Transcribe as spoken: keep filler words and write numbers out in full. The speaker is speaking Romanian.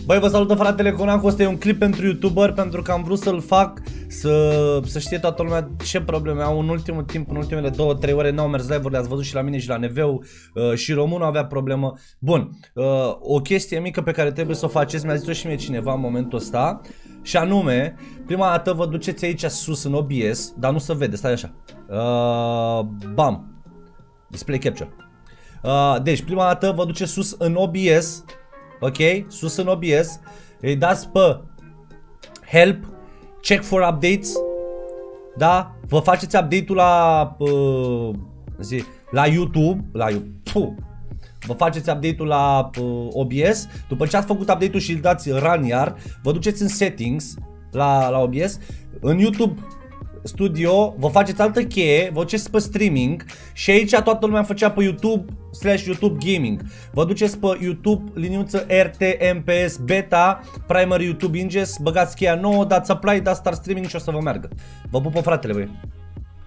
Băi, vă salută fratele Conan, ăsta e un clip pentru YouTuber, pentru că am vrut să-l fac să, să știe toată lumea ce probleme au în ultimul timp, în ultimele două trei ore n-au mers live-urile, ați văzut și la mine și la Neveu, uh, și Românul avea problemă. Bun, uh, o chestie mică pe care trebuie să o faceți, mi-a zis-o și mie cineva în momentul ăsta, și anume, prima dată vă duceți aici sus în O B S, dar nu se vede, stai așa, uh, bam, display capture. Uh, deci, prima dată vă duceți sus în O B S, ok? Sus în O B S, îi dați pe Help, Check for Updates, da? Vă faceți update-ul la, uh, zi, la YouTube, la YouTube, vă faceți update-ul la uh, O B S, după ce ați făcut update-ul și îl dați run iar, vă duceți în Settings, la, la O B S, în YouTube Studio, vă faceți altă cheie, vă duceți pe streaming și aici toată lumea făcea pe YouTube slash YouTube Gaming. Vă duceți pe YouTube, liniuță R T M P S Beta, Primary YouTube Ingest, băgați cheia nouă, dați apply, dați start streaming și o să vă meargă. Vă pupă fratele, băi.